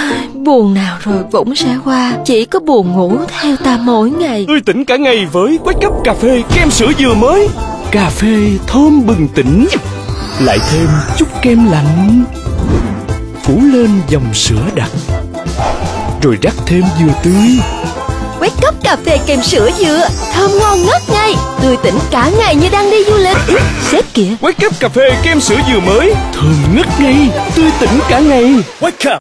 Buồn nào rồi cũng sẽ qua, chỉ có buồn ngủ theo ta mỗi ngày. Tươi tỉnh cả ngày với Wake Up cà phê kem sữa dừa mới. Cà phê thơm bừng tỉnh, lại thêm chút kem lạnh, phủ lên dòng sữa đặc, rồi rắc thêm dừa tươi. Wake Up cà phê kem sữa dừa, thơm ngon ngất ngây, tươi tỉnh cả ngày như đang đi du lịch. Sếp kìa. Wake Up cà phê kem sữa dừa mới, thơm ngất ngây, tươi tỉnh cả ngày. Wake Up.